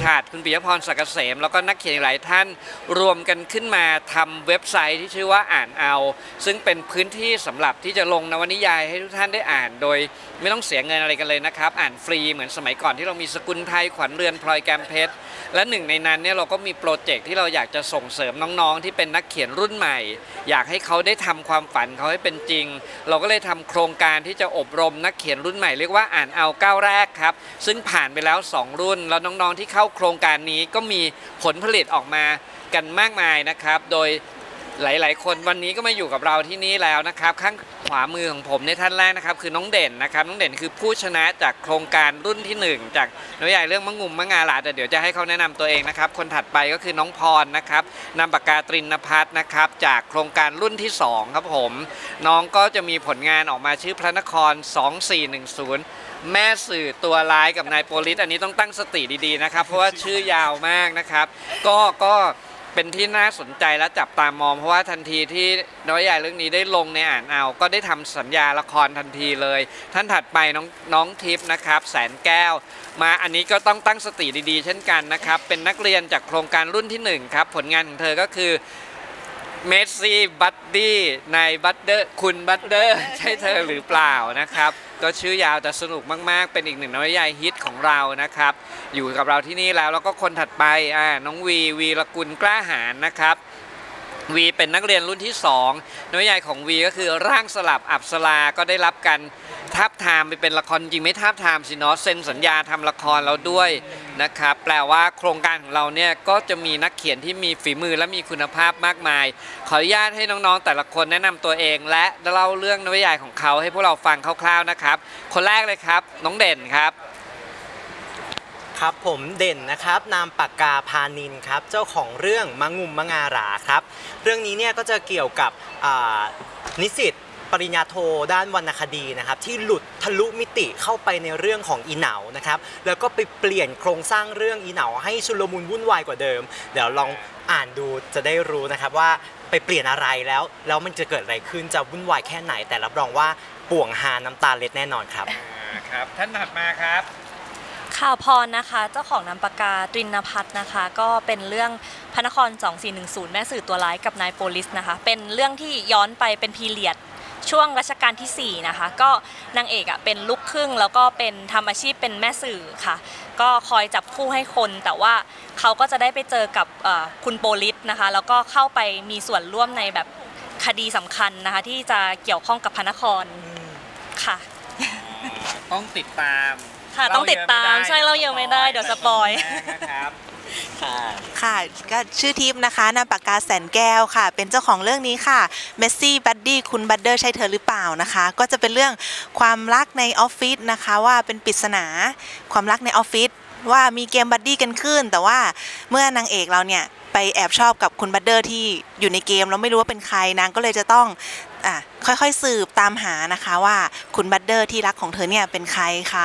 ฉาดคุณปิยพรศักดิ์เกษมแล้วก็นักเขียนหลายท่านรวมกันขึ้นมาทำเว็บไซต์ที่ชื่อว่าอ่านเอาซึ่งเป็นพื้นที่สำหรับที่จะลงนวนิยายให้ทุกท่านได้อ่านโดยไม่ต้องเสียเงินอะไรกันเลยนะครับอ่านฟรีเหมือนสมัยก่อนที่เรามีสกุลไทยขวัญเรือนพลอยแก้มเพชรและหนึ่งในนั้นเนี่ยเราก็มีโปรเจกต์ที่เราอยากจะส่งเสริมน้องๆที่เป็นนักเขียนรุ่นใหม่อยากให้เขาได้ทำความฝันเขาให้เป็นจริงเราก็เลยทำโครงการที่จะอบรมนักเขียนรุ่นใหม่เรียกว่าอ่านเอาก้าวแรกครับซึ่งผ่านไปแล้ว2รุ่นแล้วน้องๆที่เข้าโครงการนี้ก็มีผลผลิตออกมากันมากมายนะครับโดยหลายๆคนวันนี้ก็มาอยู่กับเราที่นี่แล้วนะครับข้างขวามือของผมในท่านแรกนะครับคือน้องเด่นนะครับน้องเด่นคือผู้ชนะจากโครงการรุ่นที่1จากนวนิยายเรื่องมะงุมมะงาหลาแต่เดี๋ยวจะให้เขาแนะนำตัวเองนะครับคนถัดไปก็คือน้องพรนะครับนามปากกาตรินภัทรนะครับจากโครงการรุ่นที่2ครับผมน้องก็จะมีผลงานออกมาชื่อพระนคร2410แม่สื่อตัวร้ายกับนายโปลิสอันนี้ต้องตั้งสติดีๆนะครับเพราะว่าชื่อยาวมากนะครับก็เป็นที่น่าสนใจและจับตามองเพราะว่าทันทีที่นวนิยายเรื่องนี้ได้ลงในอ่านเอาก็ได้ทำสัญญาละครทันทีเลยท่านถัดไปน้องทิพย์นะครับแสนแก้วมาอันนี้ก็ต้องตั้งสติดีๆเช่นกันนะครับเป็นนักเรียนจากโครงการรุ่นที่1ครับผลงานของเธอก็คือเมสซี่บัดดี้ในบัตเดอร์คุณบัตเดอร์ใช่เธอหรือเปล่านะครับก็ชื่อยาวแต่สนุกมากๆเป็นอีกหนึ่งนวนิยายฮิตของเรานะครับอยู่กับเราที่นี่แล้วก็คนถัดไปน้องวีรกุลกล้าหาญนะครับวีเป็นนักเรียนรุ่นที่2นวนิยายของวีก็คือร่างสลับอัปสราก็ได้รับการทาบทามไปเป็นละครจริงไม่ทาบทามสิเนาะเซ็นสัญญาทำละครเราด้วยนะครับแปลว่าโครงการของเราเนี่ยก็จะมีนักเขียนที่มีฝีมือและมีคุณภาพมากมายขออนุญาตให้น้องๆแต่ละคนแนะนำตัวเองและเล่าเรื่องนวนิยายของเขาให้พวกเราฟังคร่าวๆนะครับคนแรกเลยครับน้องเด่นครับครับผมเด่นนะครับนามปากกาพานินครับเจ้าของเรื่องมะงุมมะงาหราครับเรื่องนี้เนี่ยก็จะเกี่ยวกับนิสิตปริญญาโทด้านวรรณคดีนะครับที่หลุดทะลุมิติเข้าไปในเรื่องของอีเหนานะครับแล้วก็ไปเปลี่ยนโครงสร้างเรื่องอีเหนาให้ชุลมุนวุ่นวายกว่าเดิมเดี๋ยวลองอ่านดูจะได้รู้นะครับว่าไปเปลี่ยนอะไรแล้วมันจะเกิดอะไรขึ้นจะวุ่นวายแค่ไหนแต่รับรองว่าป่วงฮาน้ำตาเล็ดแน่นอนครับครับท่านถัดมาครับข่าวพรนะคะเจ้าของนามปากกาตรินภัทรนะคะก็เป็นเรื่องพระนคร2410แม่สื่อตัวร้ายกับนายโปลิสนะคะเป็นเรื่องที่ย้อนไปเป็นพีเรียดช่วงรัชกาลที่4นะคะก็นางเอกเป็นลูกครึ่งแล้วก็เป็นทำอาชีพเป็นแม่สื่อค่ะก็คอยจับคู่ให้คนแต่ว่าเขาก็จะได้ไปเจอกับคุณโปลิสนะคะแล้วก็เข้าไปมีส่วนร่วมในแบบคดีสำคัญนะคะที่จะเกี่ยวข้องกับพระนครค่ะต้องติดตามค่ะต้องติดตามใช่เรายังไม่ได้เดี๋ยวสปอยนะครับค่ะก็ชื่อทิพย์นะคะนามปากกาแสนแก้วค่ะเป็นเจ้าของเรื่องนี้ค่ะเมสซี่บัดดี้คุณบัตเดอร์ใช่เธอหรือเปล่านะคะก็จะเป็นเรื่องความรักในออฟฟิศนะคะว่าเป็นปริศนาความรักในออฟฟิศว่ามีเกมบัดดี้กันขึ้นแต่ว่าเมื่อนางเอกเราเนี่ยไปแอบชอบกับคุณบัตเดอร์ที่อยู่ในเกมแล้วไม่รู้ว่าเป็นใครนางก็เลยจะต้องค่อยๆสืบตามหานะคะว่าคุณบัตเดอร์ที่รักของเธอเนี่ยเป็นใครค่ะ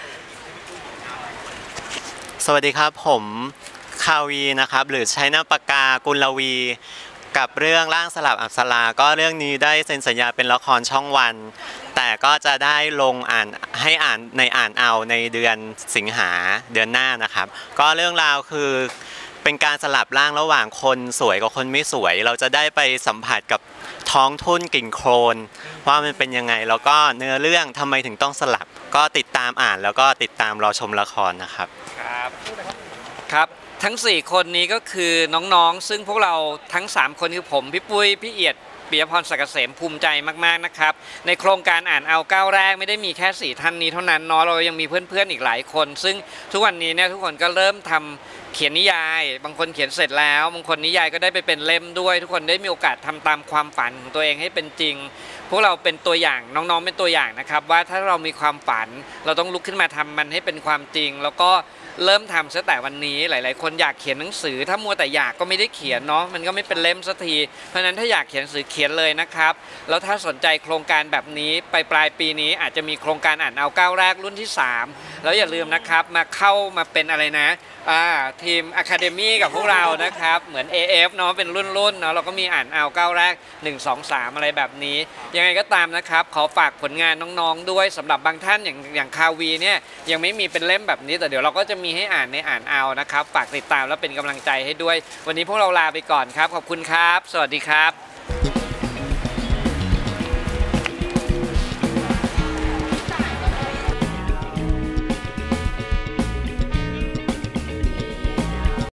สวัสดีครับผมคาวีนะครับหรือใช้นามปากกากุลวีกับเรื่องร่างสลับอัปสราก็เรื่องนี้ได้เซ็นสัญญาเป็นละครช่องวันแต่ก็จะได้ลงให้อ่านในอ่านเอาในเดือนสิงหาเดือนหน้านะครับก็เรื่องราวคือเป็นการสลับร่างระหว่างคนสวยกับคนไม่สวยเราจะได้ไปสัมผัสกับท้องทุ่นกลิ่นโคลนว่ามันเป็นยังไงแล้วก็เนื้อเรื่องทำไมถึงต้องสลับก็ติดตามอ่านแล้วก็ติดตามรอชมละครนะครับครับทั้ง4คนนี้ก็คือน้องๆซึ่งพวกเราทั้ง3คนคือผมพี่ปุ้ยพี่เอียดปิยพรศักดิ์เกษมภูมิใจมากๆนะครับในโครงการอ่านเอาก้าวแรกไม่ได้มีแค่4ท่านนี้เท่านั้นเนาะเรายังมีเพื่อนๆอีกหลายคนซึ่งทุกวันนี้เนี่ยทุกคนก็เริ่มทำเขียนนิยายบางคนเขียนเสร็จแล้วบางคนนิยายก็ได้ไปเป็นเล่มด้วยทุกคนได้มีโอกาสทำตามความฝันของตัวเองให้เป็นจริงพวกเราเป็นตัวอย่างน้องๆเป็นตัวอย่างนะครับว่าถ้าเรามีความฝันเราต้องลุกขึ้นมาทำมันให้เป็นความจริงแล้วก็เริ่มทำซะแต่วันนี้หลายๆคนอยากเขียนหนังสือถ้ามัวแต่อยากก็ไม่ได้เขียนเนาะมันก็ไม่เป็นเล่มสักทีเพราะฉะนั้นถ้าอยากเขียนหนังสือเขียนเลยนะครับแล้วถ้าสนใจโครงการแบบนี้ปลายปีนี้อาจจะมีโครงการอ่านเอาก้าวแรกรุ่นที่3แล้วอย่าลืมนะครับมาเข้ามาเป็นอะไรนะทีมอะคาเดมี่กับพวกเรานะครับเหมือน AF เนาะเป็นรุ่นๆเนาะเราก็มีอ่านเอาก้าวแรก1 2 3อะไรแบบนี้ยังไงยังไงก็ตามนะครับขอฝากผลงานน้องๆด้วยสำหรับบางท่านอย่างคาวีเนี่ยยังไม่มีเป็นเล่มแบบนี้แต่เดี๋ยวเราก็จะมีให้อ่านในอ่านเอานะครับฝากติดตามและเป็นกำลังใจให้ด้วยวันนี้พวกเราลาไปก่อนครับขอบคุณครับสวัสดีครับ